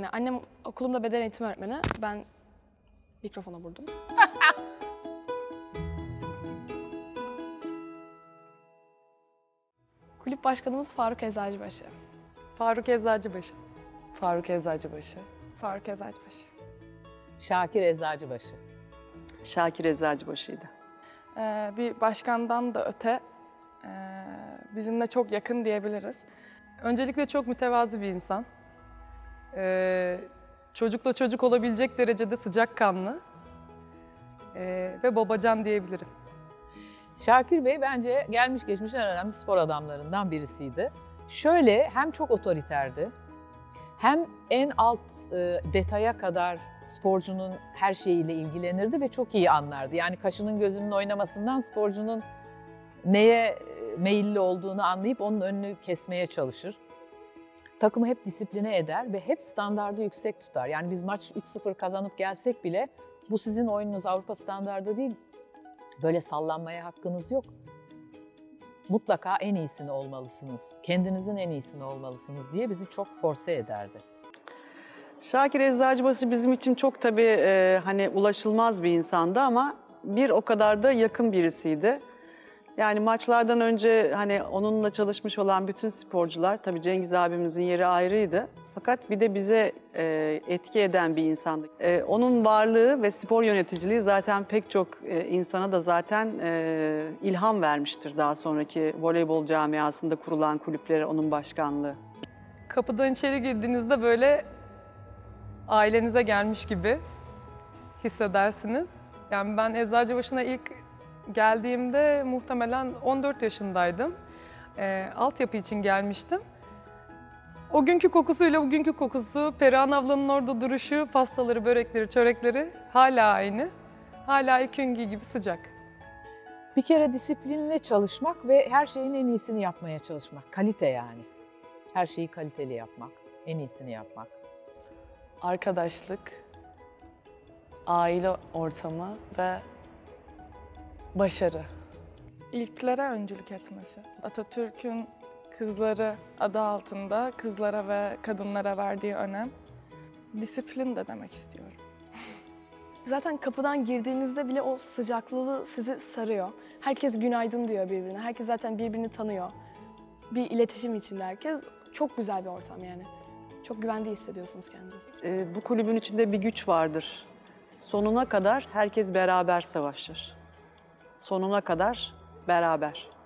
yani annem okulumda beden eğitimi öğretmeni. Ben mikrofona vurdum. Kulüp başkanımız Faruk Eczacıbaşı. Faruk Eczacıbaşı. Faruk Eczacıbaşı. Faruk Eczacıbaşı. Şakir Eczacıbaşı. Şakir Eczacıbaşı'ydı. Bir başkandan da öte bizimle çok yakın diyebiliriz. Öncelikle çok mütevazı bir insan. Çocukla çocuk olabilecek derecede sıcakkanlı ve babacan diyebilirim. Şakir Bey bence gelmiş geçmiş en önemli spor adamlarından birisiydi. Şöyle hem çok otoriterdi, hem en alt detaya kadar sporcunun her şeyiyle ilgilenirdi ve çok iyi anlardı. Yani kaşının gözünün oynamasından sporcunun neye meyilli olduğunu anlayıp onun önünü kesmeye çalışır. Takımı hep disipline eder ve hep standardı yüksek tutar. Yani biz maç 3-0 kazanıp gelsek bile bu sizin oyununuz Avrupa standardı değil, böyle sallanmaya hakkınız yok. Mutlaka en iyisini olmalısınız, kendinizin en iyisini olmalısınız diye bizi çok force ederdi. Şakir Eczacıbaşı bizim için çok tabii hani ulaşılmaz bir insandı ama bir o kadar da yakın birisiydi. Yani maçlardan önce hani onunla çalışmış olan bütün sporcular, tabii Cengiz abimizin yeri ayrıydı. Fakat bir de bize etki eden bir insandı. Onun varlığı ve spor yöneticiliği zaten pek çok insana da zaten ilham vermiştir daha sonraki voleybol camiasında kurulan kulüplere onun başkanlığı. Kapıdan içeri girdiğinizde böyle ailenize gelmiş gibi hissedersiniz. Yani ben Eczacıbaşı'na ilk geldiğimde muhtemelen 14 yaşındaydım. Altyapı için gelmiştim. O günkü kokusuyla bugünkü kokusu, Perihan ablanın orada duruşu, pastaları, börekleri, çörekleri hala aynı. Hala ilk günkü gibi sıcak. Bir kere disiplinle çalışmak ve her şeyin en iyisini yapmaya çalışmak. Kalite yani. Her şeyi kaliteli yapmak, en iyisini yapmak. Arkadaşlık, aile ortamı ve başarı. İlklere öncülük etmesi. Atatürk'ün kızları adı altında kızlara ve kadınlara verdiği önem. Disiplin de demek istiyorum. Zaten kapıdan girdiğinizde bile o sıcaklığı sizi sarıyor. Herkes günaydın diyor birbirine. Herkes zaten birbirini tanıyor. Bir iletişim içinde herkes. Çok güzel bir ortam yani. Çok güvende hissediyorsunuz kendinizi. Bu kulübün içinde bir güç vardır. Sonuna kadar herkes beraber savaşır. Sonuna kadar beraber.